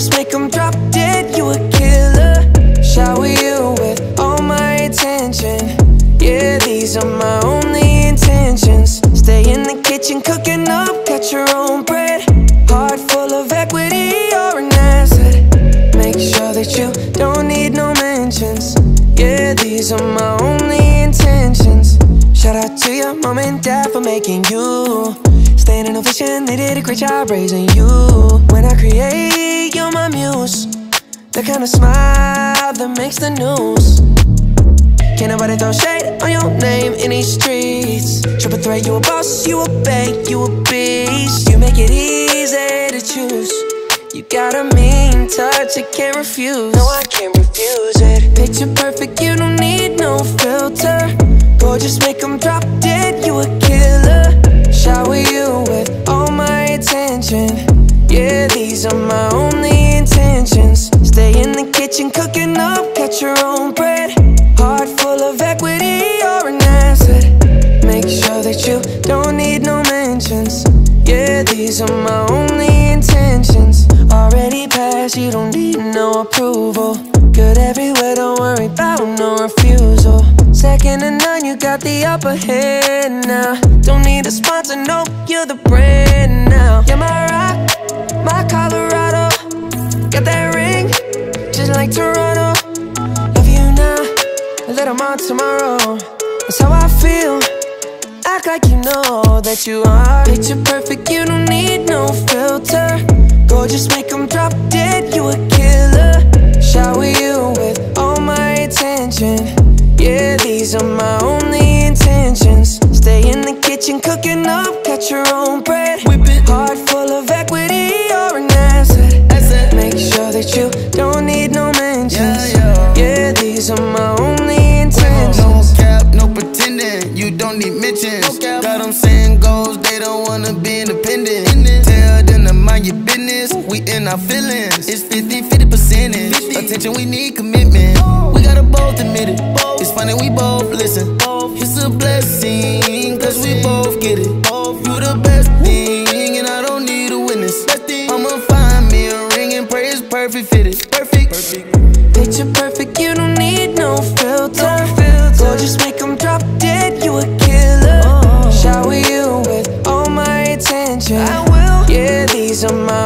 Gorgeous, make them drop dead, you a killer. Shower you with all my attention. Yeah, these are my only intentions. Stay in the kitchen cooking up, got your own bread. Heart full of equity, you're an asset. Make sure that you don't need no mentions. Yeah, these are my only intentions. Shout out to your mom and dad for making you. Staying in ovation, they did a great job raising you. When I create, you're my muse. The kind of smile that makes the news. Can't nobody throw shade on your name in these streets. Triple threat, you a boss, you a bank, you a beast. You make it easy to choose. You got a mean touch, I can't refuse. No, I can't refuse it. Picture perfect, you don't need no filter. Gorgeous, make them drop dead, you a killer. Shower you with all my attention. Yeah, these are my only intentions. Stay in the kitchen cooking up, got your own bread. Heart full of equity, you're an asset. Make sure that you don't need no mentions. Yeah, these are my only intentions. Already passed, you don't need no approval. Good everywhere, don't worry about no refusal. Second to none, you got the upper hand now. Don't need a sponsor, no, you're the brand now. You're my rock, my Colorado. Got that ring, just like Toronto. Love you now, a little more tomorrow. That's how I feel, act like you know that you are. Picture perfect, you don't need no filter. Gorgeous, make them drop dead, you a killer. Shower you with all my attention. Yeah, these are my only intentions. Stay in the kitchen cooking up, got your own bread. Heart full of equity, you're an asset. Make sure that you don't need no mentions. Yeah, these are my only intentions. No cap, no pretending, you don't need mentions. Got them saying goals, they don't wanna be independent. Tell them to mind your business, we in our feelings. It's 50-50 percentage. Attention, we need commitment. We gotta both admit it. It's funny, we both listen. It's a blessing, cause we both get it. You the best thing, and I don't need a witness. I'ma find me a ring and pray it's perfect fitted. Perfect. Picture perfect, you don't need no filter. Gorgeous, make them drop dead, you a killer. Shower you with all my attention. I will. Yeah, these are my